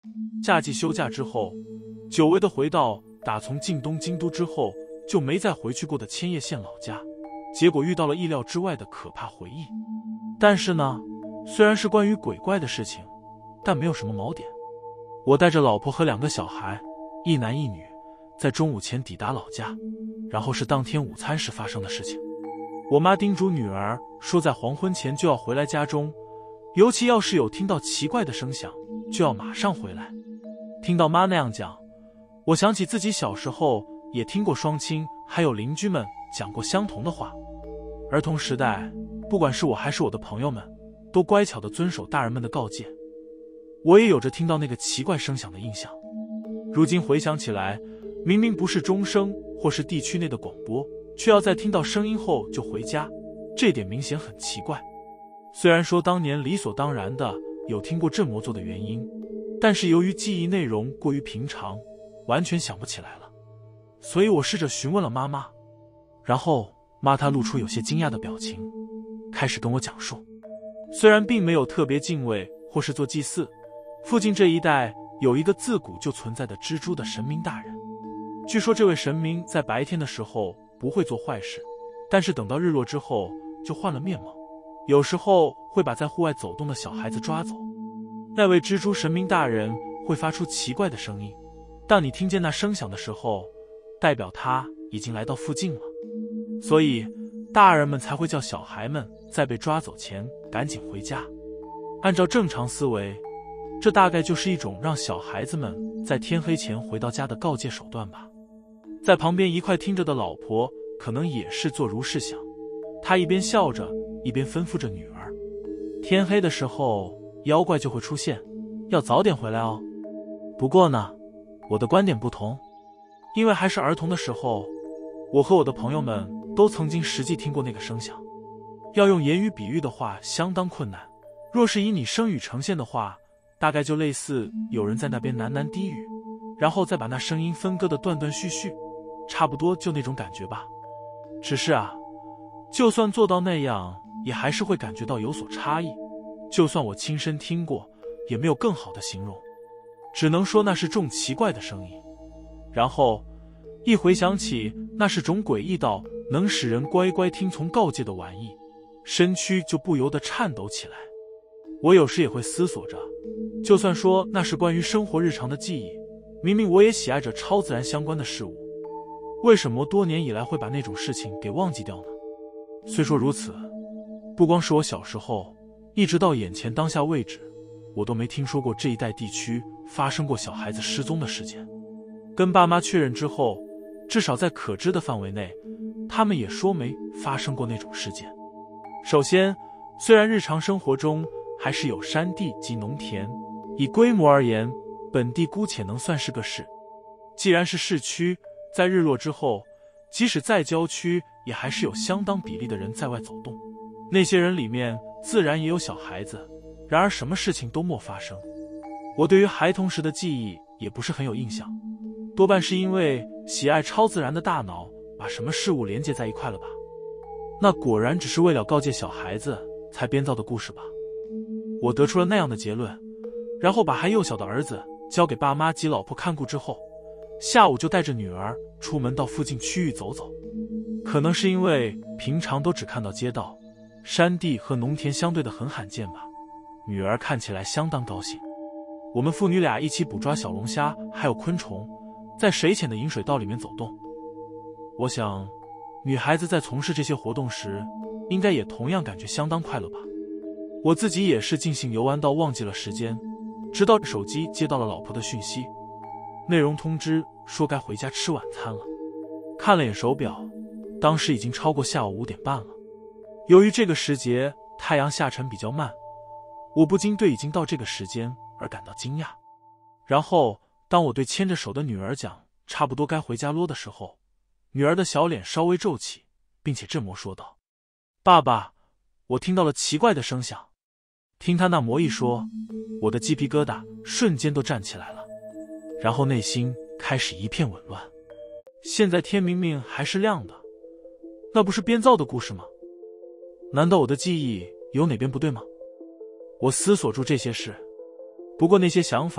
夏季休假之后，久违的回到打从进东京都之后就没再回去过的千叶县老家，结果遇到了意料之外的可怕回忆。但是呢，虽然是关于鬼怪的事情，但没有什么锚点。我带着老婆和2个小孩，一男一女，在中午前抵达老家，然后是当天午餐时发生的事情。我妈叮嘱女儿说，在黄昏前就要回来家中，尤其要是有听到奇怪的声响，就要马上回来。听到妈那样讲，我想起自己小时候也听过双亲还有邻居们讲过相同的话。儿童时代，不管是我还是我的朋友们，都乖巧地遵守大人们的告诫。我也有着听到那个奇怪声响的印象。如今回想起来，明明不是钟声或是地区内的广播，却要在听到声音后就回家，这点明显很奇怪。虽然说当年理所当然的有听过这么做的原因，但是由于记忆内容过于平常，完全想不起来了。所以我试着询问了妈妈，然后妈她露出有些惊讶的表情，开始跟我讲述。虽然并没有特别敬畏或是做祭祀，附近这一带有一个自古就存在的蜘蛛的神明大人。据说这位神明在白天的时候不会做坏事，但是等到日落之后就换了面貌，有时候会把在户外走动的小孩子抓走。那位蜘蛛神明大人会发出奇怪的声音，当你听见那声响的时候，代表他已经来到附近了，所以大人们才会叫小孩们在被抓走前赶紧回家。按照正常思维，这大概就是一种让小孩子们在天黑前回到家的告诫手段吧。在旁边一块听着的老婆可能也是做如是想，她一边笑着一边吩咐着女儿，天黑的时候妖怪就会出现，要早点回来哦。不过呢，我的观点不同，因为还是儿童的时候，我和我的朋友们都曾经实际听过那个声响。要用言语比喻的话相当困难，若是以你声语呈现的话，大概就类似有人在那边喃喃低语，然后再把那声音分割的断断续续，差不多就那种感觉吧。只是啊，就算做到那样，也还是会感觉到有所差异。就算我亲身听过，也没有更好的形容，只能说那是种奇怪的声音。然后一回想起那是种诡异到能使人乖乖听从告诫的玩意，身躯就不由得颤抖起来。我有时也会思索着，就算说那是关于生活日常的记忆，明明我也喜爱着超自然相关的事物，为什么多年以来会把那种事情给忘记掉呢？虽说如此，不光是我小时候，一直到眼前当下为止，我都没听说过这一带地区发生过小孩子失踪的事件。跟爸妈确认之后，至少在可知的范围内，他们也说没发生过那种事件。首先，虽然日常生活中还是有山地及农田，以规模而言，本地姑且能算是个市。既然是市区，在日落之后，即使在郊区，也还是有相当比例的人在外走动。那些人里面自然也有小孩子，然而什么事情都没发生。我对于孩童时的记忆也不是很有印象，多半是因为喜爱超自然的大脑把什么事物连接在一块了吧。那果然只是为了告诫小孩子才编造的故事吧。我得出了那样的结论，然后把还幼小的儿子交给爸妈及老婆看顾之后，下午就带着女儿出门到附近区域走走。可能是因为平常都只看到街道、山地和农田相对的很罕见吧，女儿看起来相当高兴。我们父女俩一起捕抓小龙虾还有昆虫，在水浅的引水道里面走动。我想女孩子在从事这些活动时，应该也同样感觉相当快乐吧。我自己也是尽兴游玩到忘记了时间，直到手机接到了老婆的讯息，内容通知说该回家吃晚餐了。看了眼手表，当时已经超过下午5点半了。由于这个时节太阳下沉比较慢，我不禁对已经到这个时间而感到惊讶。然后当我对牵着手的女儿讲差不多该回家咯的时候，女儿的小脸稍微皱起，并且这么说道：爸爸，我听到了奇怪的声响。听她那么一说，我的鸡皮疙瘩瞬间都站起来了，然后内心开始一片紊乱。现在天明明还是亮的，那不是编造的故事吗？难道我的记忆有哪边不对吗？我思索住这些事，不过那些想法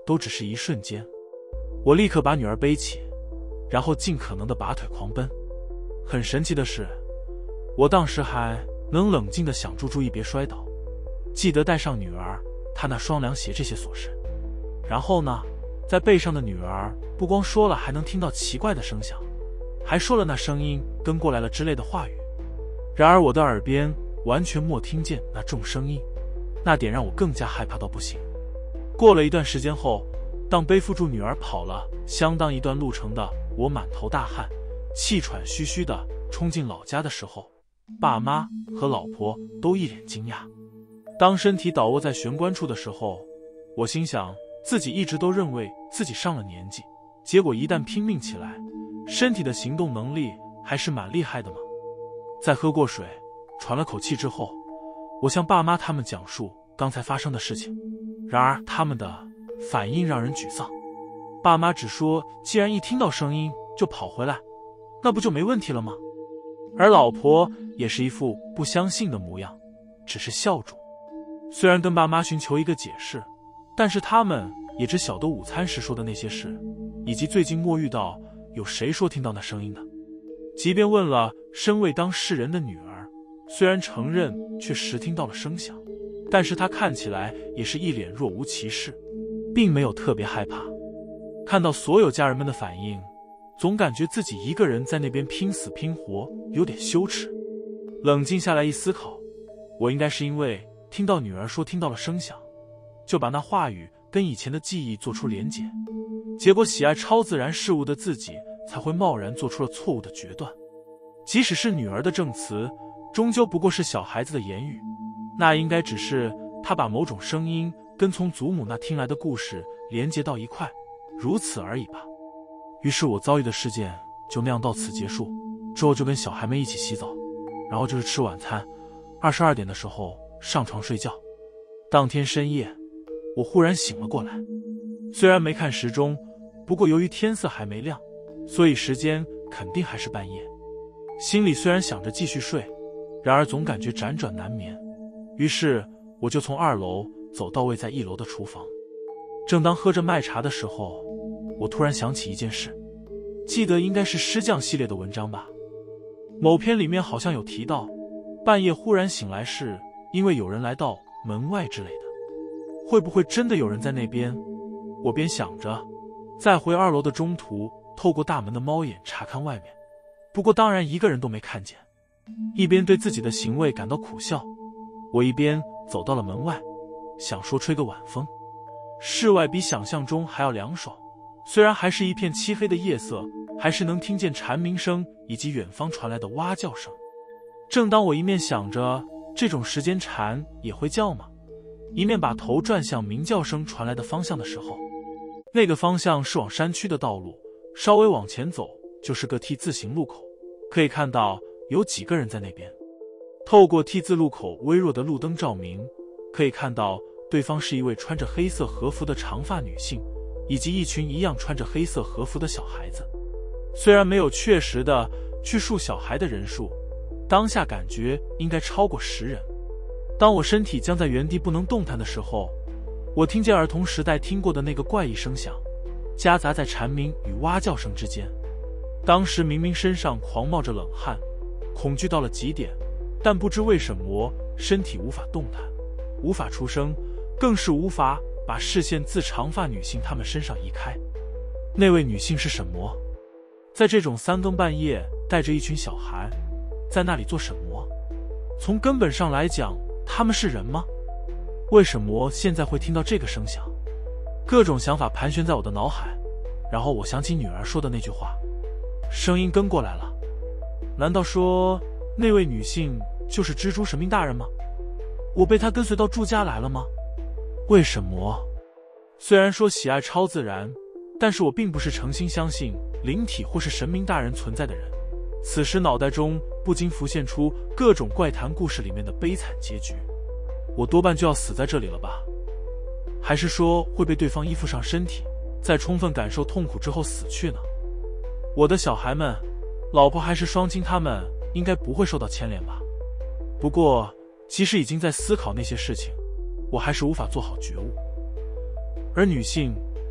都只是一瞬间。我立刻把女儿背起，然后尽可能的拔腿狂奔。很神奇的是，我当时还能冷静地想住注意别摔倒，记得带上女儿她那双凉鞋这些琐事。然后呢，在背上的女儿不光说了还能听到奇怪的声响，还说了那声音跟过来了之类的话语。然而我的耳边完全没听见那重声音，那点让我更加害怕到不行。过了一段时间后，当背负住女儿跑了相当一段路程的我满头大汗，气喘吁吁地冲进老家的时候，爸妈和老婆都一脸惊讶。当身体倒卧在玄关处的时候，我心想自己一直都认为自己上了年纪，结果一旦拼命起来，身体的行动能力还是蛮厉害的嘛。在喝过水喘了口气之后，我向爸妈他们讲述刚才发生的事情，然而他们的反应让人沮丧。爸妈只说既然一听到声音就跑回来，那不就没问题了吗？而老婆也是一副不相信的模样，只是笑住。虽然跟爸妈寻求一个解释，但是他们也只晓得午餐时说的那些事，以及最近没遇到有谁说听到那声音的。即便问了身为当事人的女儿，虽然承认却实听到了声响，但是她看起来也是一脸若无其事，并没有特别害怕。看到所有家人们的反应，总感觉自己一个人在那边拼死拼活，有点羞耻。冷静下来一思考，我应该是因为听到女儿说听到了声响，就把那话语跟以前的记忆做出连结，结果喜爱超自然事物的自己才会贸然做出了错误的决断。即使是女儿的证词，终究不过是小孩子的言语，那应该只是她把某种声音跟从祖母那听来的故事连结到一块，如此而已吧。于是我遭遇的事件就那样到此结束，之后就跟小孩们一起洗澡，然后就是吃晚餐，22点的时候上床睡觉。当天深夜，我忽然醒了过来，虽然没看时钟，不过由于天色还没亮，所以时间肯定还是半夜。心里虽然想着继续睡，然而总感觉辗转难眠，于是我就从2楼走到位在1楼的厨房。正当喝着麦茶的时候，我突然想起一件事，记得应该是师匠系列的文章吧，某篇里面好像有提到半夜忽然醒来是因为有人来到门外之类的，会不会真的有人在那边？我边想着，在回2楼的中途透过大门的猫眼查看外面，不过当然一个人都没看见。一边对自己的行为感到苦笑，我一边走到了门外，想说吹个晚风。室外比想象中还要凉爽，虽然还是一片漆黑的夜色，还是能听见蝉鸣声以及远方传来的蛙叫声。正当我一面想着这种时间蝉也会叫吗，一面把头转向鸣叫声传来的方向的时候，那个方向是往山区的道路，稍微往前走就是个 T 字形路口，可以看到有几个人在那边。透过 T 字路口微弱的路灯照明，可以看到对方是一位穿着黑色和服的长发女性，以及一群一样穿着黑色和服的小孩子。虽然没有确实的去数小孩的人数，当下感觉应该超过10人。当我身体僵在原地不能动弹的时候，我听见儿童时代听过的那个怪异声响，夹杂在蝉鸣与蛙叫声之间。当时明明身上狂冒着冷汗，恐惧到了极点，但不知为什么身体无法动弹，无法出声，更是无法把视线自长发女性她们身上移开。那位女性是什么？在这种3更半夜带着一群小孩在那里做什么？从根本上来讲，他们是人吗？为什么现在会听到这个声响？各种想法盘旋在我的脑海，然后我想起女儿说的那句话，声音跟过来了。难道说那位女性就是蜘蛛神明大人吗？我被她跟随到祝家来了吗？为什么？虽然说喜爱超自然，但是我并不是诚心相信灵体或是神明大人存在的人。此时脑袋中不禁浮现出各种怪谈故事里面的悲惨结局。我多半就要死在这里了吧？还是说会被对方依附上身体，在充分感受痛苦之后死去呢？我的小孩们，老婆还是双亲，他们应该不会受到牵连吧？不过即使已经在思考那些事情，我还是无法做好觉悟。而女性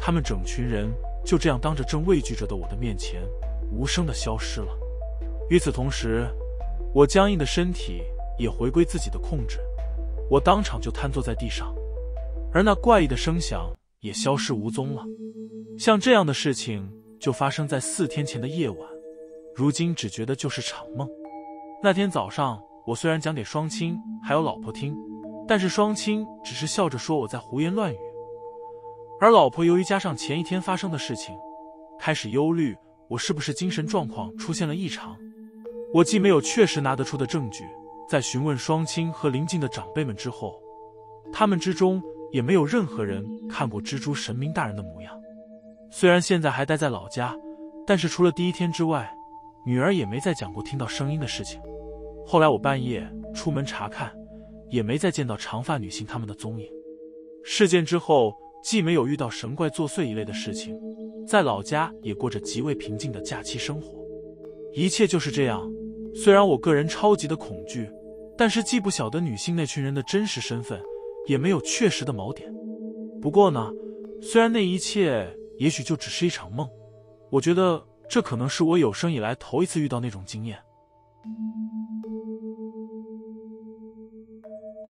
他们整群人就这样当着正畏惧着的我的面前，无声地消失了。与此同时，我僵硬的身体也回归自己的控制，我当场就瘫坐在地上，而那怪异的声响也消失无踪了。像这样的事情就发生在4天前的夜晚，如今只觉得就是场梦。那天早上，我虽然讲给双亲还有老婆听，但是双亲只是笑着说我在胡言乱语，而老婆由于加上前一天发生的事情，开始忧虑我是不是精神状况出现了异常。我既没有确实拿得出的证据，在询问双亲和邻近的长辈们之后，他们之中也没有任何人看过蜘蛛神明大人的模样。虽然现在还待在老家，但是除了第一天之外，女儿也没再讲过听到声音的事情。后来我半夜出门查看，也没再见到长发女性他们的踪影。事件之后，既没有遇到神怪作祟一类的事情，在老家也过着极为平静的假期生活。一切就是这样。虽然我个人超级的恐惧，但是既不晓得女性那群人的真实身份，也没有确实的锚点。不过呢，虽然那一切也许就只是一场梦，我觉得这可能是我有生以来头一次遇到那种经验。